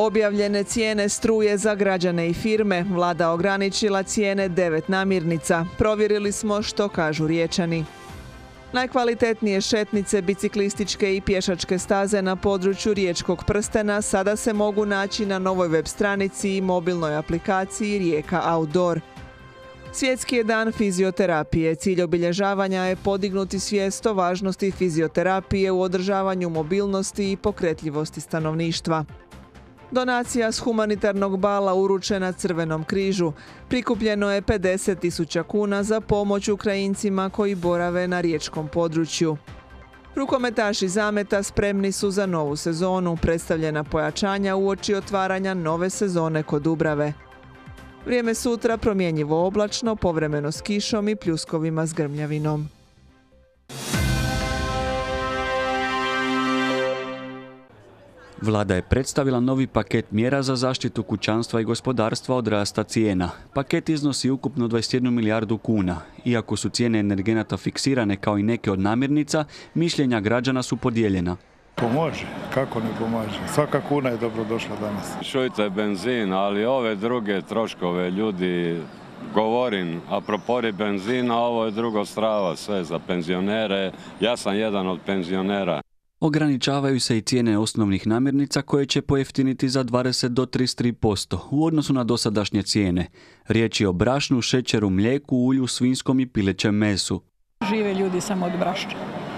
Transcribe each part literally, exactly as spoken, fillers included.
Objavljene cijene struje za građane i firme. Vlada ograničila cijene devet namirnica. Provjerili smo što kažu Riječani. Najkvalitetnije šetnice, biciklističke i pješačke staze na području Riječkog prstena sada se mogu naći na novoj web stranici i mobilnoj aplikaciji Rijeka Outdoor. Svjetski je dan fizioterapije. Cilj obilježavanja je podignuti svijest o važnosti fizioterapije u održavanju mobilnosti i pokretljivosti stanovništva. Donacija s humanitarnog bala uručena Crvenom križu. Prikupljeno je pedeset tisuća kuna za pomoć Ukrajincima koji borave na riječkom području. Rukometaši Zameta spremni su za novu sezonu, predstavljena pojačanja uoči otvaranja nove sezone kod Dubrave. Vrijeme sutra promjenjivo oblačno, povremeno s kišom i pljuskovima s grmljavinom. Vlada je predstavila novi paket mjera za zaštitu kućanstva i gospodarstva od rasta cijena. Paket iznosi ukupno dvadeset jednu milijardu kuna. Iako su cijene energenata fiksirane kao i neke od namirnica, mišljenja građana su podijeljena. Pomože, kako ne pomaže. Svaka kuna je dobro došla danas. Čujte benzin, ali ove druge troškove ljudi, govorim, apropori benzina, ovo je drugo strava, sve za penzionere. Ja sam jedan od penzionera. Ograničavaju se i cijene osnovnih namirnica koje će pojeftiniti za dvadeset do trideset tri posto u odnosu na dosadašnje cijene. Riječ je o brašnu, šećeru, mlijeku, ulju, svinjskom i pilećem mesu. Žive ljudi samo od brašna.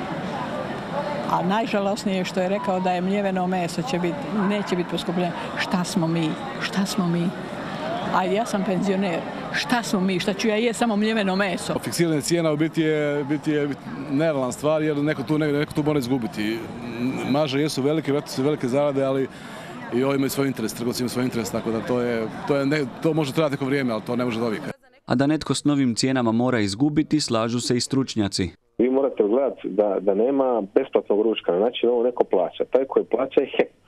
A najžalosnije je što je rekao da je mljeveno meso će biti, neće biti poskupljeno. Šta smo mi? Šta smo mi? A ja sam penzioner. Šta smo mi? Šta ću ja je samo mljeveno meso? Fiksiranje cijena u biti je, biti je nerealna stvar jer neko tu, neko tu mora izgubiti. Marže jesu velike, vjerojatno su velike zarade, ali i ovo imaju svoj interes, trgovci imaju svoj interes, tako da to, je, to, je ne, to može trajati neko vrijeme, ali to ne može dovijeka. A da netko s novim cijenama mora izgubiti, slažu se i stručnjaci. Vi morate gledati da, da nema besplatnog ručka, znači ovo neko plaća. Taj koji plaća je H E P.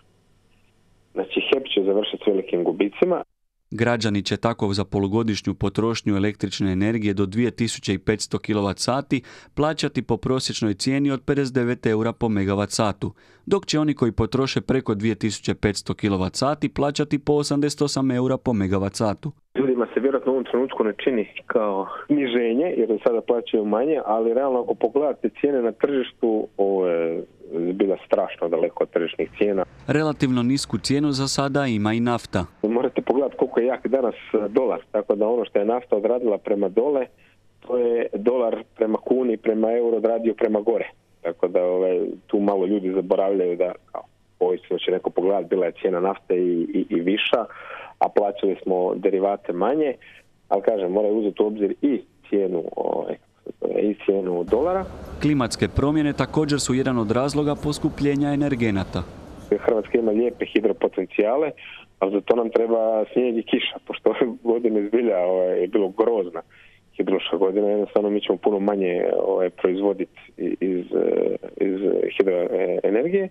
Znači H E P će završiti s velikim gubicima. Građani će tako za polugodišnju potrošnju električne energije do dvije tisuće petsto kilovat sati plaćati po prosječnoj cijeni od pedeset devet eura po megavat satu, dok će oni koji potroše preko dvije tisuće petsto kilovat sati plaćati po osamdeset osam eura po megavat satu. Ljudima se vjerojatno u ovom trenutku ne čini kao sniženje jer sada plaćaju manje, ali realno ako pogledate cijene na tržištu, ovo je bila strašno daleko od tržišnih cijena. Relativno nisku cijenu za sada ima i nafta. Morate pogledati koliko je jak danas dolar, tako da ono što je nafta odradila prema dole, to je dolar prema kuni, prema euro odradio prema gore. Tako da ovaj, tu malo ljudi zaboravljaju da kao, ovisno će neko pogledati, bila je cijena nafte i, i, i viša, a plaćali smo derivate manje, ali kažem, moraju uzeti u obzir i cijenu ovaj, i cijenu dolara. Klimatske promjene također su jedan od razloga poskupljenja energenata. Hrvatska ima lijepe hidropotencijale, ali za to nam treba snijeg i kiša, pošto ove godine zbilja ovaj, je bilo grozna hidrološka godina, jednostavno mi ćemo puno manje ovaj, proizvoditi iz, iz hidroenergije.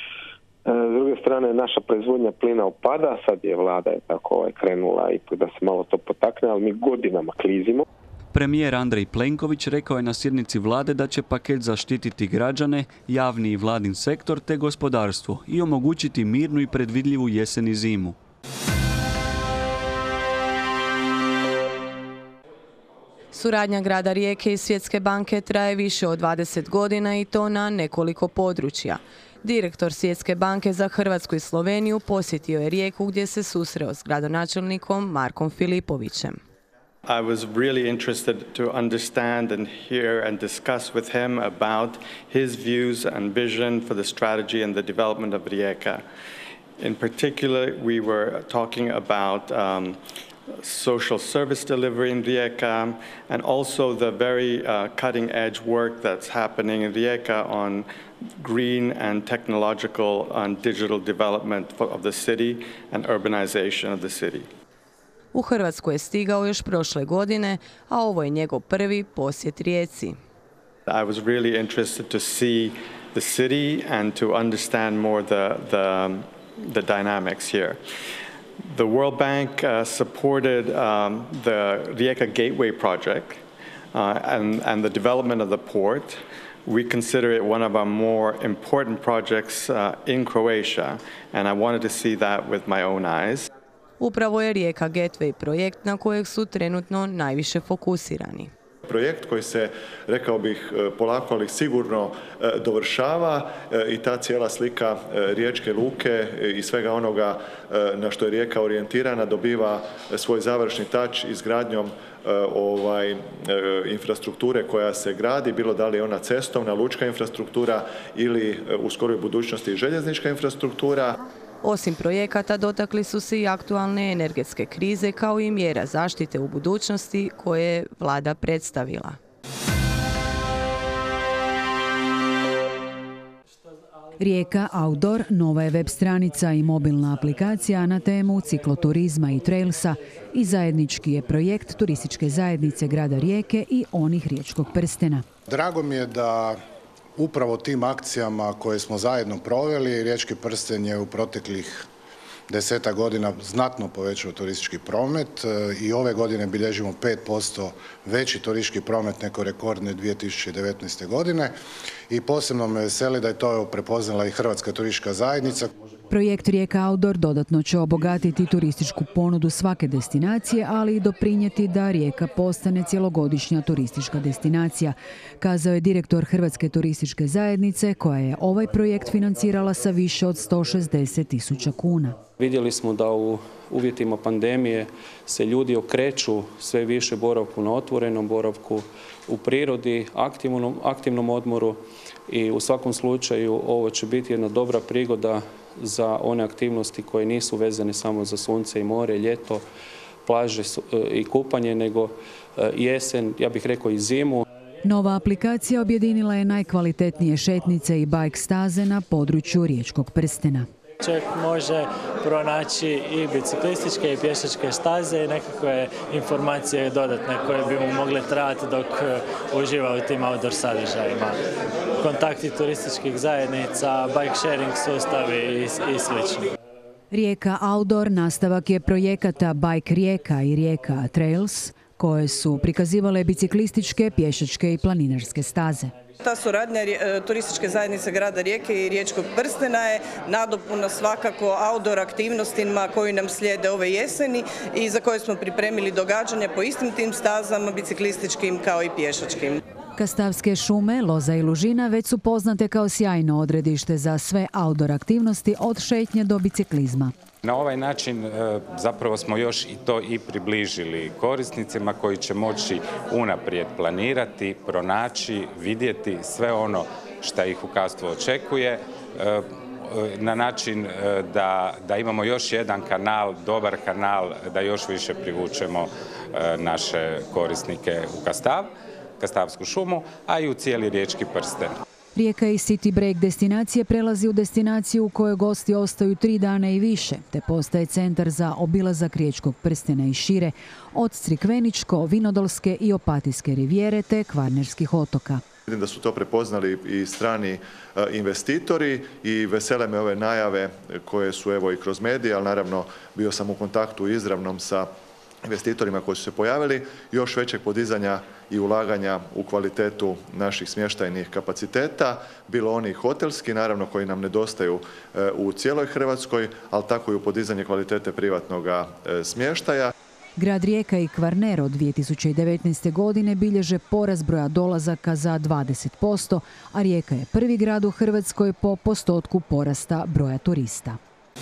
S druge strane, naša proizvodnja plina opada, sad je vlada je tako ovaj, krenula i da se malo to potakne, ali mi godinama klizimo. Premijer Andrej Plenković rekao je na sjednici vlade da će paket zaštititi građane, javni i vladin sektor te gospodarstvo i omogućiti mirnu i predvidljivu jesen i zimu. Suradnja grada Rijeke i Svjetske banke traje više od dvadeset godina i to na nekoliko područja. Direktor Svjetske banke za Hrvatsku i Sloveniju posjetio je Rijeku gdje se susreo s gradonačelnikom Markom Filipovićem. I was really interested to understand and hear and discuss with him about his views and vision for the strategy and the development of Rijeka. In particular, we were talking about um, social service delivery in Rijeka and also the very uh, cutting edge work that's happening in Rijeka on green and technological and digital development of the city and urbanization of the city. U Hrvatsku je stigao još prošle godine, a ovo je njegov prvi posjet Rijeci. I was really interested to see the city and to understand more the, the, the dynamics here. The World Bank uh, supported um, the Rijeka Gateway project uh, and, and the development of the port. we consider it one of our more important projects uh, in Croatia, and I wanted to see that with my own eyes. Upravo je Rijeka Gateway projekt na kojeg su trenutno najviše fokusirani. Projekt koji se, rekao bih, polako ali sigurno dovršava i ta cijela slika riječke luke i svega onoga na što je Rijeka orijentirana dobiva svoj završni tač izgradnjom ovaj, infrastrukture koja se gradi, bilo da li je ona cestovna, lučka infrastruktura ili u skoroj budućnosti željeznička infrastruktura. Osim projekata, dotakli su se i aktualne energetske krize kao i mjera zaštite u budućnosti koje je vlada predstavila. Rijeka Outdoor nova je web stranica i mobilna aplikacija na temu cikloturizma i trailsa i zajednički je projekt turističke zajednice grada Rijeke i onih Riječkog prstena. Drago mi je da upravo tim akcijama koje smo zajedno proveli, Riječki prsten je u proteklih desetak godina znatno povećao turistički promet i ove godine bilježimo pet posto veći turistički promet nego rekordne dvije tisuće devetnaeste. godine i posebno me veseli da je to prepoznala i Hrvatska turistička zajednica. Projekt Rijeka Outdoor dodatno će obogatiti turističku ponudu svake destinacije, ali i doprinijeti da Rijeka postane cjelogodišnja turistička destinacija, kazao je direktor Hrvatske turističke zajednice koja je ovaj projekt financirala sa više od sto šezdeset tisuća kuna. Vidjeli smo da u uvjetima pandemije se ljudi okreću sve više boravku na otvorenom, boravku u prirodi, aktivnom, aktivnom odmoru i u svakom slučaju ovo će biti jedna dobra prigoda za one aktivnosti koje nisu vezane samo za sunce i more, ljeto, plaže i kupanje, nego jesen, ja bih rekao i zimu. Nova aplikacija objedinila je najkvalitetnije šetnice i bajk staze na području Riječkog prstena. Čovjek može pronaći i biciklističke i pješačke staze i nekakve informacije dodatne koje bi mu mogle trajati dok uživa u tim outdoor sadržajima. Kontakti turističkih zajednica, bike sharing sustavi i, i sl. Rijeka Outdoor nastavak je projekata Bike Rijeka i Rijeka Trails, koje su prikazivale biciklističke, pješačke i planinarske staze. Ta suradnja turističke zajednice grada Rijeke i Riječkog prstena je nadopuna svakako outdoor aktivnostima koji nam slijede ove jeseni i za koje smo pripremili događanja po istim tim stazama, biciklističkim kao i pješačkim. Kastavske šume, Loza i Lužina već su poznate kao sjajno odredište za sve outdoor aktivnosti od šetnje do biciklizma. Na ovaj način zapravo smo još i to i približili korisnicima koji će moći unaprijed planirati, pronaći, vidjeti sve ono što ih u Kastvu očekuje na način da, da imamo još jedan kanal, dobar kanal, da još više privučemo naše korisnike u Kastav, Kastavsku šumu, a i u cijeli Riječki prsten. Rijeka i City Break destinacije prelazi u destinaciju u kojoj gosti ostaju tri dana i više, te postaje centar za obilazak Riječkog prstena i šire, od Crikveničko, Vinodolske i Opatijske rivijere te Kvarnerskih otoka. Vidim da su to prepoznali i strani investitori i vesele me ove najave koje su evo i kroz medije, ali naravno bio sam u kontaktu izravnom sa investitorima koji su se pojavili, još većeg podizanja i ulaganja u kvalitetu naših smještajnih kapaciteta, bilo oni hotelski, naravno koji nam nedostaju u cijeloj Hrvatskoj, ali tako i u podizanje kvalitete privatnog smještaja. Grad Rijeka i Kvarner od dvije tisuće devetnaeste. godine bilježe porast broja dolazaka za dvadeset posto, a Rijeka je prvi grad u Hrvatskoj po postotku porasta broja turista.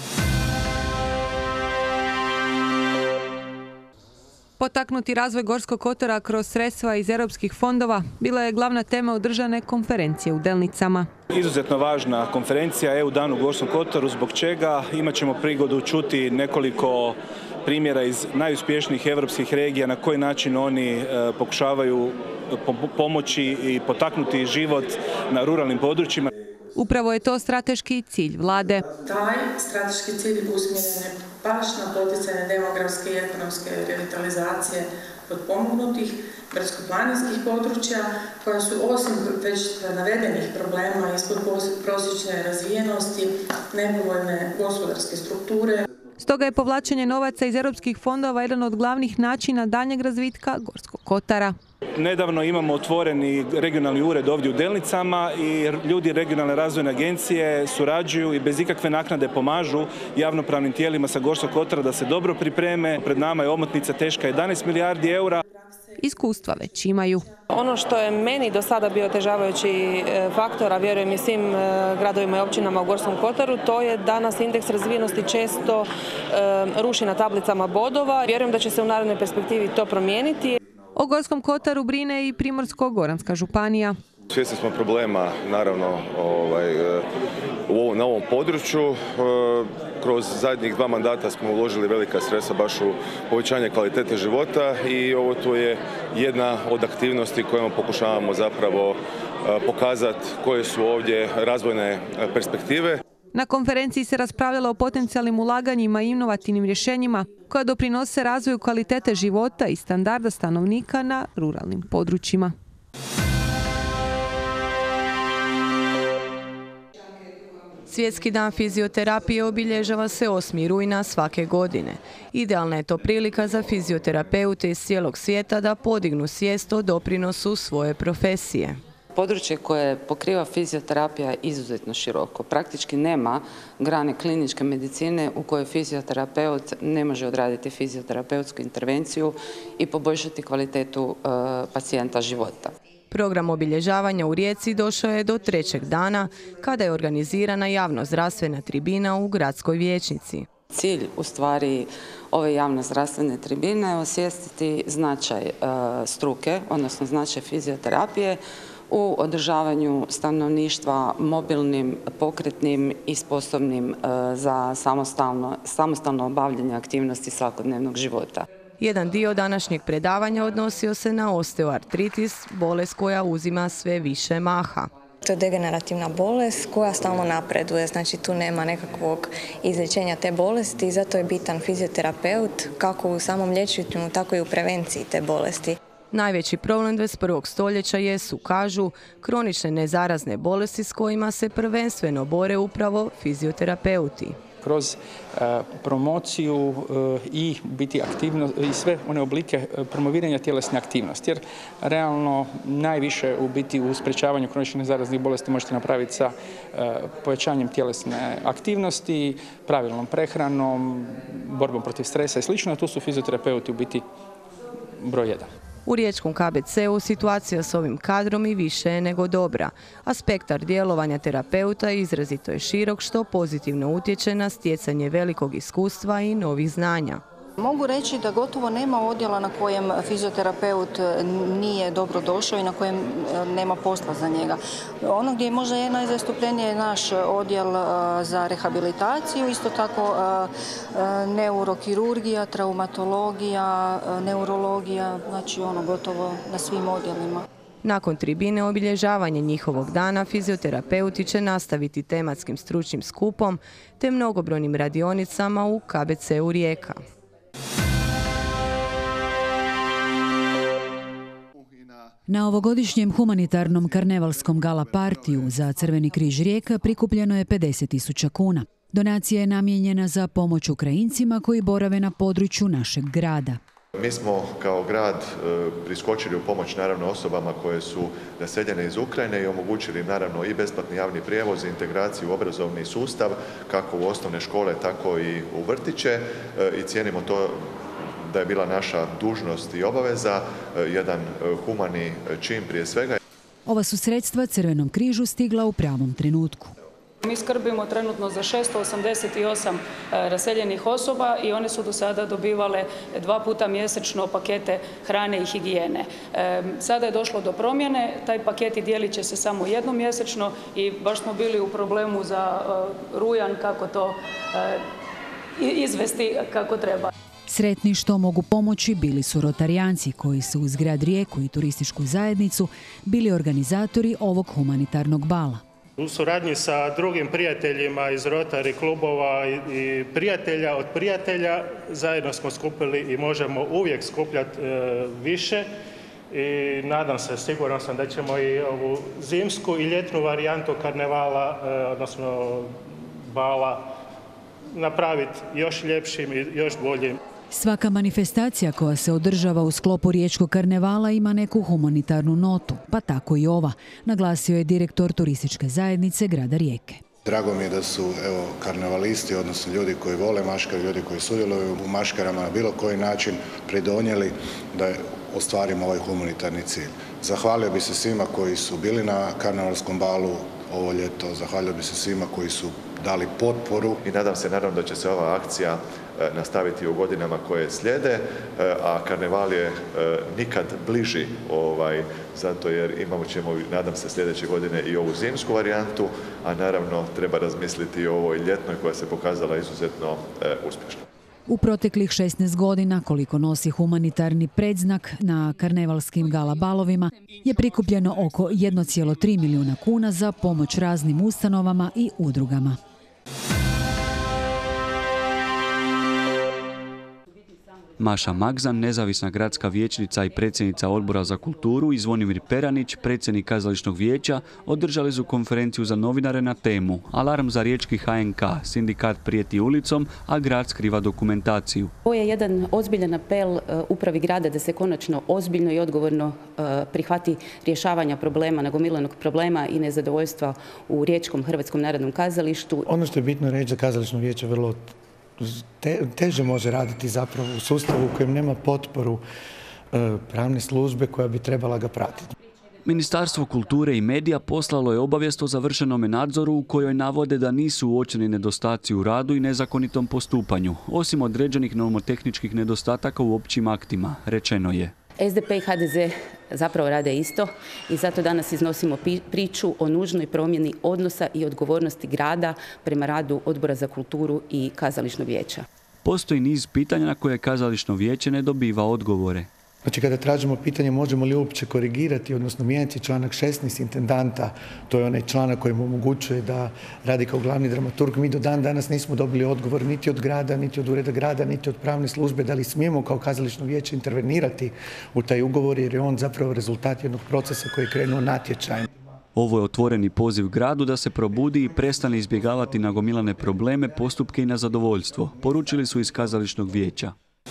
Potaknuti razvoj Gorskog kotara kroz sredstva iz europskih fondova bila je glavna tema održane konferencije u Delnicama. Izuzetno važna konferencija E U dan u Gorskom kotaru, zbog čega imat ćemo prigodu čuti nekoliko primjera iz najuspješnijih europskih regija na koji način oni pokušavaju pomoći i potaknuti život na ruralnim područjima. Upravo je to strateški cilj vlade. Taj strateški cilj usmjeren je baš na poticanje demografske i ekonomske revitalizacije potpomognutih brdsko-planinskih područja koja su osim već navedenih problema ispod prosječne razvijenosti, nepovoljne gospodarske strukture. Stoga je povlačenje novaca iz europskih fondova jedan od glavnih načina daljnjeg razvitka Gorskog kotara. Nedavno imamo otvoreni regionalni ured ovdje u Delnicama i ljudi regionalne razvojne agencije surađuju i bez ikakve naknade pomažu javnopravnim tijelima sa Gorskog kotara da se dobro pripreme. Pred nama je omotnica teška jedanaest milijardi eura. Iskustva već imaju. Ono što je meni do sada bio otežavajući faktor, a vjerujem i svim gradovima i općinama u Gorskom kotaru, to je da nas indeks razvijenosti često ruši na tablicama bodova. Vjerujem da će se u narednoj perspektivi to promijeniti. O Gorskom kotaru brine i Primorsko-goranska županija. Svjesni smo problema, naravno, ovaj, na ovom području. Kroz zadnjih dva mandata smo uložili velika sredstva baš u povećanje kvalitete života i ovo tu je jedna od aktivnosti kojima pokušavamo zapravo pokazati koje su ovdje razvojne perspektive. Na konferenciji se raspravljalo o potencijalnim ulaganjima i inovativnim rješenjima koja doprinose razvoju kvalitete života i standarda stanovnika na ruralnim područjima. Svjetski dan fizioterapije obilježava se osmog rujna svake godine. Idealna je to prilika za fizioterapeute iz cijelog svijeta da podignu svijest o doprinosu svoje profesije. Područje koje pokriva fizioterapija je izuzetno široko. Praktički nema grane kliničke medicine u kojoj fizioterapeut ne može odraditi fizioterapeutsku intervenciju i poboljšati kvalitetu e, pacijenta života. Program obilježavanja u Rijeci došao je do trećeg dana kada je organizirana javno-zdravstvena tribina u gradskoj vijećnici. Cilj u stvari ove javno-zdravstvene tribine je osvijestiti značaj e, struke, odnosno značaj fizioterapije u održavanju stanovništva mobilnim, pokretnim i sposobnim za samostalno, samostalno obavljanje aktivnosti svakodnevnog života. Jedan dio današnjeg predavanja odnosio se na osteoartritis, bolest koja uzima sve više maha. To je degenerativna bolest koja stalno napreduje, znači tu nema nekakvog izlječenja te bolesti i zato je bitan fizioterapeut kako u samom liječenju, tako i u prevenciji te bolesti. Najveći problem dvadeset prvog stoljeća jesu, kažu, kronične nezarazne bolesti s kojima se prvenstveno bore upravo fizioterapeuti. Kroz uh, promociju uh, i biti aktivno i sve one oblike uh, promoviranja tjelesne aktivnosti. Jer realno najviše u biti u sprečavanju kroničnih nezaraznih bolesti možete napraviti sa uh, povećanjem tjelesne aktivnosti, pravilnom prehranom, borbom protiv stresa i slično. Tu su fizioterapeuti u biti broj jedan. U riječkom K B C-u situacija s ovim kadrom i više je nego dobra, a spektar djelovanja terapeuta izrazito je širok što pozitivno utječe na stjecanje velikog iskustva i novih znanja. Mogu reći da gotovo nema odjela na kojem fizioterapeut nije dobro došao i na kojem nema posla za njega. Ono gdje je možda je najzastupljenije je naš odjel za rehabilitaciju, isto tako neurokirurgija, traumatologija, neurologija, znači ono gotovo na svim odjelima. Nakon tribine obilježavanje njihovog dana fizioterapeuti će nastaviti tematskim stručnim skupom te mnogobrojnim radionicama u K B C-u Rijeka. Na ovogodišnjem humanitarnom karnevalskom gala partiju za Crveni križ Rijeka prikupljeno je pedeset tisuća kuna. Donacija je namijenjena za pomoć Ukrajincima koji borave na području našeg grada. Mi smo kao grad priskočili u pomoć naravno osobama koje su naseljene iz Ukrajine i omogućili im naravno i besplatni javni prijevoz, integraciju u obrazovni sustav, kako u osnovne škole, tako i u vrtiće i cijenimo to da je bila naša dužnost i obaveza, jedan humani čin prije svega. Ova su sredstva Crvenom križu stigla u pravom trenutku. Mi skrbimo trenutno za šesto osamdeset osam raseljenih osoba i one su do sada dobivale dva puta mjesečno pakete hrane i higijene. Sada je došlo do promjene, taj paketi dijelit će se samo jednom mjesečno i baš smo bili u problemu za rujan kako to izvesti kako treba. Sretni što mogu pomoći bili su rotarijanci koji su uz grad Rijeku i turističku zajednicu bili organizatori ovog humanitarnog bala. U suradnji sa drugim prijateljima iz Rotary klubova i prijatelja od prijatelja zajedno smo skupili i možemo uvijek skupljati više i nadam se, siguran sam da ćemo i ovu zimsku i ljetnu varijantu karnevala, odnosno bala, napraviti još ljepšim i još boljim. Svaka manifestacija koja se održava u sklopu Riječkog karnevala ima neku humanitarnu notu, pa tako i ova, naglasio je direktor turističke zajednice grada Rijeke. Drago mi je da su evo, karnevalisti, odnosno ljudi koji vole maškare, ljudi koji sudjeluju u maškarama na bilo koji način pridonijeli da ostvarimo ovaj humanitarni cilj. Zahvalio bi se svima koji su bili na karnevalskom balu ovo ljeto, zahvalio bi se svima koji su dali potporu. I nadam se naravno da će se ova akcija nastaviti u godinama koje slijede, a karneval je nikad bliži, ovaj, zato jer imamo ćemo, nadam se, sljedeće godine i ovu zimsku varijantu, a naravno treba razmisliti i o ovoj ljetnoj koja se pokazala izuzetno uspješna. U proteklih šesnaest godina, koliko nosi humanitarni predznak, na karnevalskim gala balovima je prikupljeno oko jedan zarez tri milijuna kuna za pomoć raznim ustanovama i udrugama. Maša Magzan, nezavisna gradska vijećnica i predsjednica Odbora za kulturu, i Zvonimir Peranić, predsjednik kazališnog vijeća, održali su konferenciju za novinare na temu Alarm za riječki H N K, sindikat prijeti ulicom, a grad skriva dokumentaciju. Ovo je jedan ozbiljan apel upravi grada da se konačno ozbiljno i odgovorno prihvati rješavanja problema, nagomilanog problema i nezadovoljstva u Riječkom Hrvatskom narodnom kazalištu. Ono što je bitno reći da kazališno vijeće vrlo Te, teže može raditi zapravo u sustavu u kojem nema potporu e, pravne službe koja bi trebala ga pratiti. Ministarstvo kulture i medija poslalo je obavijest o završenome nadzoru u kojoj navode da nisu uočeni nedostaci u radu i nezakonitom postupanju, osim određenih nomotehničkih nedostataka u općim aktima, rečeno je. S D P i H D Z zapravo rade isto i zato danas iznosimo priču o nužnoj promjeni odnosa i odgovornosti grada prema radu Odbora za kulturu i kazališnog vijeća. Postoji niz pitanja na koje kazališno vijeće ne dobiva odgovore. Znači, kada tražimo pitanje možemo li uopće korigirati, odnosno mijenjati članak šesnaest intendanta, to je onaj članak koji mu omogućuje da radi kao glavni dramaturg, mi do dan danas nismo dobili odgovor niti od grada, niti od ureda grada, niti od pravne službe, da li smijemo kao kazališno vijeće intervenirati u taj ugovor, jer je on zapravo rezultat jednog procesa koji je krenuo natječajem. Ovo je otvoreni poziv gradu da se probudi i prestane izbjegavati nagomilane probleme, postupke i nezadovoljstvo, poručili su iz kazališnog vijeća.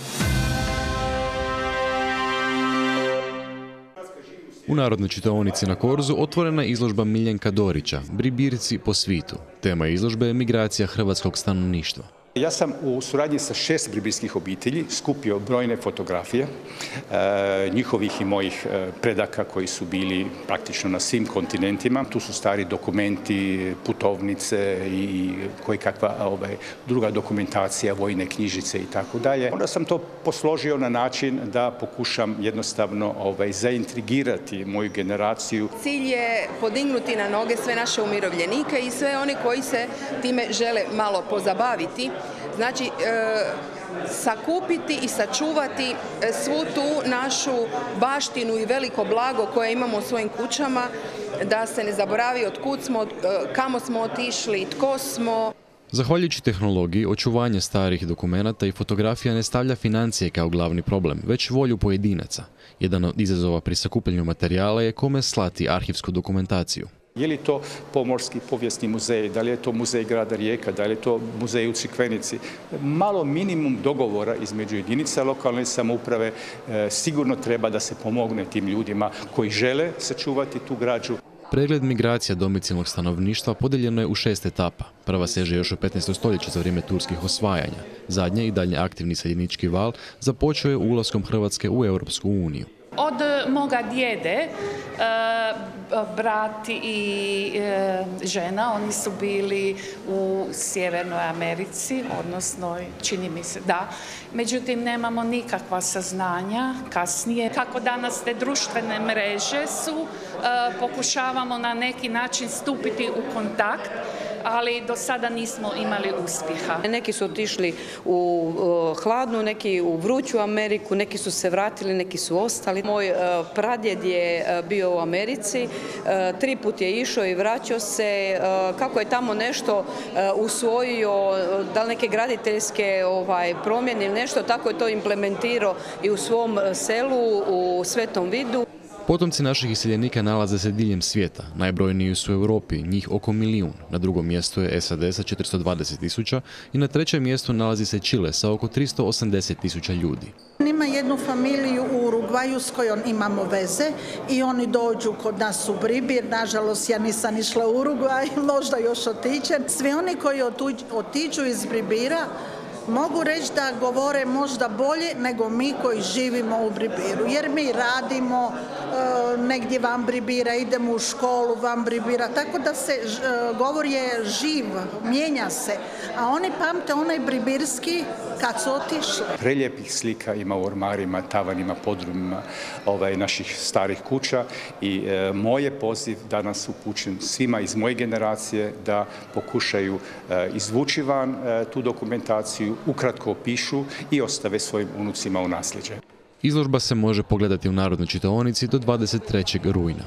U Narodnoj čitaonici na Korzu otvorena je izložba Miljenka Dorića, Bribirci po svitu. Tema izložbe je migracija hrvatskog stanovništva. Ja sam u suradnji sa šest bribirskih obitelji skupio brojne fotografije e, njihovih i mojih e, predaka koji su bili praktično na svim kontinentima. Tu su stari dokumenti, putovnice i koji kakva ovaj, druga dokumentacija, vojne knjižice i tako dalje. Onda sam to posložio na način da pokušam jednostavno ovaj, zaintrigirati moju generaciju. Cilj je podignuti na noge sve naše umirovljenike i sve one koji se time žele malo pozabaviti. Znači, e, sakupiti i sačuvati svu tu našu baštinu i veliko blago koje imamo u svojim kućama, da se ne zaboravi od kud smo, kamo smo otišli, tko smo. Zahvaljujući tehnologiji, očuvanje starih dokumenata i fotografija ne stavlja financije kao glavni problem, već volju pojedinaca. Jedan od izazova pri sakupljanju materijala je kome slati arhivsku dokumentaciju. Je li to Pomorski povijesni muzej, da li je to muzej grada Rijeka, da li je to muzej u Crikvenici. Malo minimum dogovora između jedinica lokalne samouprave e, sigurno treba da se pomogne tim ljudima koji žele sačuvati tu građu. Pregled migracija domicilnog stanovništva podijeljeno je u šest etapa. Prva seže još u petnaestom stoljeću za vrijeme turskih osvajanja. Zadnja i dalje aktivni seljenički val započeo je ulaskom Hrvatske u Europsku uniju. Od moga djede, brat i žena, oni su bili u Sjevernoj Americi, odnosno čini mi se da. Međutim, nemamo nikakva saznanja kasnije. Kako danas te društvene mreže su, pokušavamo na neki način stupiti u kontakt, ali do sada nismo imali uspjeha. Neki su otišli u hladnu, neki u vruću Ameriku, neki su se vratili, neki su ostali. Moj pradjed je bio u Americi, tri put je išao i vraćao se. Kako je tamo nešto usvojio, da li neke graditeljske ovaj, promjene ili nešto, tako je to implementirao i u svom selu, u Svetom Vidu. Potomci naših iseljenika nalaze se diljem svijeta. Najbrojniji su u Europi, njih oko milijun. Na drugom mjestu je S A D sa četiristo dvadeset tisuća i na trećem mjestu nalazi se Čile sa oko tristo osamdeset tisuća ljudi. Ima jednu familiju u Urugvaju s kojom imamo veze i oni dođu kod nas u Bribir. Nažalost, ja nisam išla u Urugvaj, možda još otiđem. Svi oni koji otiđu iz Bribira mogu reći da govore možda bolje nego mi koji živimo u Bribiru. Jer mi radimo e, negdje van Bribira, idemo u školu van Bribira, tako da se e, govor je živ, mijenja se. A oni pamte onaj bribirski kad su otišli. Prelijepih slika ima u ormarima, tavanima, podrumima ovaj, naših starih kuća i e, moj je poziv danas upućen svima iz moje generacije da pokušaju e, izvući van e, tu dokumentaciju, ukratko opišu i ostave svojim unucima u nasljeđe. Izložba se može pogledati u Narodnoj čitaonici do dvadeset trećeg rujna.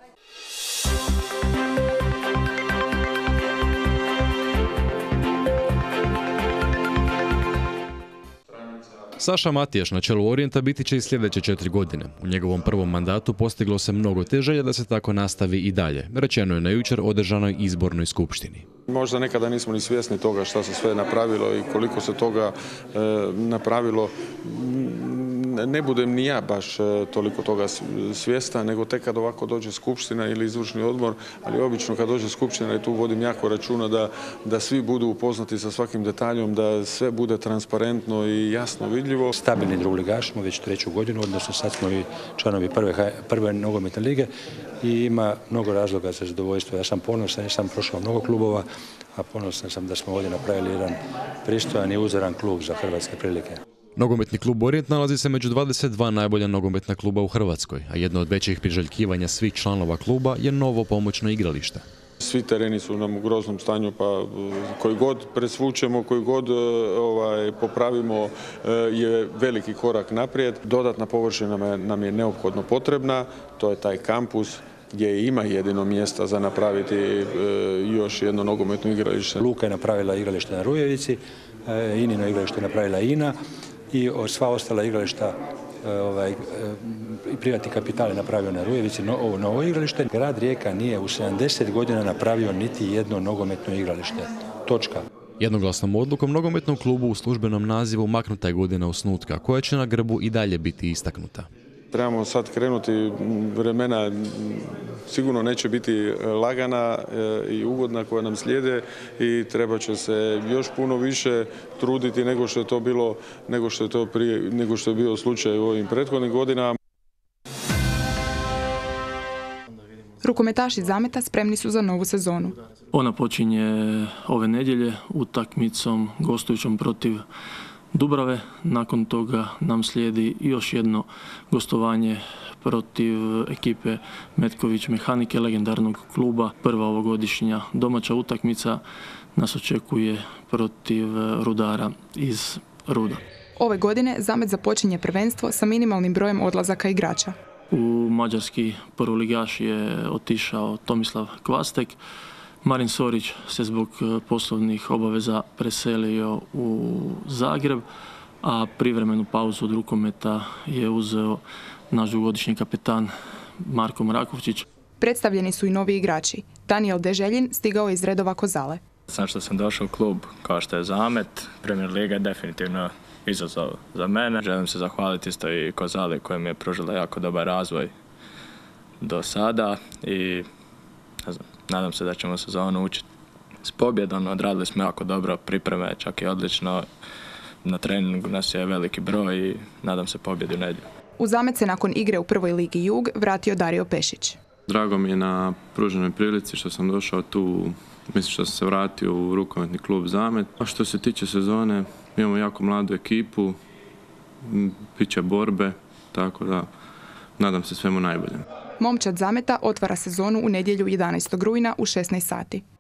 Saša Matijaš na čelu Orijenta biti će i sljedeće četiri godine. U njegovom prvom mandatu postiglo se mnogo te želje da se tako nastavi i dalje. Rečeno je na jučer održanoj izbornoj skupštini. Možda nekada nismo ni svjesni toga šta se sve napravilo i koliko se toga e, napravilo. Ne budem ni ja baš e, toliko toga svjestan, nego tek kad ovako dođe skupština ili izvršni odbor, ali obično kad dođe skupština i tu vodim jako računa da, da svi budu upoznati sa svakim detaljom, da sve bude transparentno i jasno vidljivo. Stabilni drugoligaš smo već treću godinu, odnosno sad smo i članovi prve, prve nogometne lige i ima mnogo razloga za zadovoljstvo. Ja sam ponosan, ja sam prošao mnogo klubova, a ponosan sam da smo ovdje napravili jedan pristojan i uzoran klub za hrvatske prilike. Nogometni klub Orijent nalazi se među dvadeset dva najbolja nogometna kluba u Hrvatskoj, a jedno od većih priželjkivanja svih članova kluba je novo pomoćno igralište. Svi tereni su nam u groznom stanju, pa koji god presvučemo, koji god ovaj, popravimo je veliki korak naprijed. Dodatna površina nam je neophodno potrebna, to je taj kampus gdje ima jedino mjesta za napraviti još jedno nogometno igralište. Luka je napravila igralište na Rujevici, Inino igralište je napravila Ina i sva ostala igrališta ovaj, i privatni kapital je napravio na Rujevici no, ovo novo igralište. Grad Rijeka nije u sedamdeset godina napravio niti jedno nogometno igralište. Točka. Jednoglasnom odlukom nogometnom klubu u službenom nazivu maknuta je godina osnutka, koja će na grbu i dalje biti istaknuta. Trebamo sad krenuti, vremena sigurno neće biti lagana i ugodna koja nam slijede i treba će se još puno više truditi nego što je to bilo, nego što je to prije, nego što je bio slučaj u ovim prethodnim godinama. Rukometaši Zameta spremni su za novu sezonu. Ona počinje ove nedjelje utakmicom gostujućom protiv Dubrave. Nakon toga nam slijedi još jedno gostovanje protiv ekipe Metković Mehanike, legendarnog kluba. Prva ovogodišnja domaća utakmica nas očekuje protiv Rudara iz Ruda. Ove godine Zamet započinje prvenstvo sa minimalnim brojem odlazaka igrača. U mađarski prvoligaš je otišao Tomislav Kvastek. Marin Sorić se zbog poslovnih obaveza preselio u Zagreb, a privremenu pauzu od rukometa je uzeo naš dugogodišnji kapetan Marko Mrakovčić. Predstavljeni su i novi igrači. Daniel Deželjin stigao je iz redova Kozale. Sad što sam došao u klub kao što je Zamet, Premier Liga je definitivno izazov za mene. Želim se zahvaliti isto i Kozali koja mi je pružila jako dobar razvoj do sada i ne znam, nadam se da ćemo sezonu učiti s pobjedom. Odradili smo jako dobro pripreme, čak i odlično. Na treningu nas je veliki broj i nadam se pobjedi u nedjelju. U Zamet se nakon igre u prvoj ligi Jug vratio Dario Pešić. Drago mi je na pruženoj prilici što sam došao tu, mislim što sam se vratio u rukometni klub Zamet. A što se tiče sezone, imamo jako mladu ekipu, bit će borbe, tako da nadam se svemu najboljem. Momčad Zameta otvara sezonu u nedjelju jedanaestog rujna u šesnaest sati.